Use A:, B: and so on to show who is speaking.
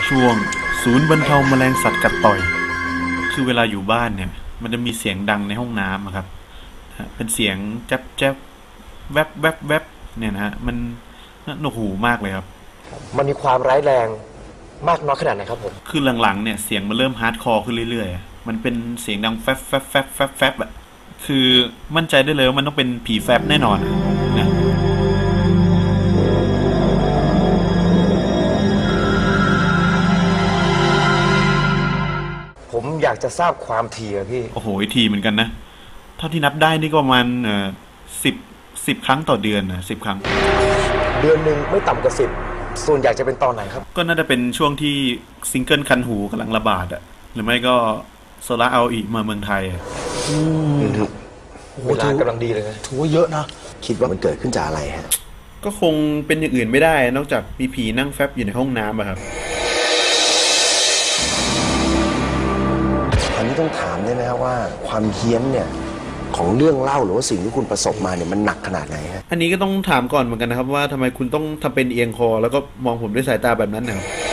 A: ช่วงศูนย์บรรเทาแมลงสัตว์กัดต่อยคือเวลาอยู่บ้านเนี่ยมันจะมีเสียงดังในห้องน้ำครับเป็นเสียงแจ๊บแจ๊บแวบแวบแวบเนี่ยนะฮะมันหนวกหูมากเลยครับ
B: มันมีความร้ายแรงมากน้อยขนาดไหนครับผม
A: คือหลังๆเนี่ยเสียงมันเริ่มฮาร์ดคอร์ขึ้นเรื่อยๆมันเป็นเสียงดังแฟบแฟบแฟบแฟบแฟบอะคือมั่นใจได้เลยว่ามันต้องเป็นผีแฟบแน่นอนนะ
B: ผมอยากจะทราบความถี่อะพี่
A: โอ้โหทีเหมือนกันนะเท่าที่นับได้นี่ก็ประมาณสิบครั้งต่อเดือนนะ10 ครั้ง
B: เดือนหนึ่งไม่ต่ำกว่า10ส่วนอยากจะเป็นตอนไหนครับ
A: ก็น่าจะเป็นช่วงที่ซิงเกิลคันหูกำลังระบาดอะหรือไม่ก็โซล่าเอาอีมาเมืองไทยอะ
B: เวลากำลังดีเลยนะ
C: ถือว่าเยอะนะ
D: คิดว่ามันเกิดขึ้นจากอะไรฮะ
A: ก็คงเป็นอย่างอื่นไม่ได้นอกจากมีผีนั่งแฟบอยู่ในห้องน้ำอะครับ
D: อันนี้ต้องถามได้ไหมครับว่าความเฮี้ยนเนี่ยของเรื่องเล่าหรือว่าสิ่งที่คุณประสบมาเนี่ยมันหนักขนาดไหนฮะ
A: อันนี้ก็ต้องถามก่อนเหมือนกันนะครับว่าทำไมคุณต้องทำเป็นเอียงคอแล้วก็มองผมด้วยสายตาแบบนั้นนะครับ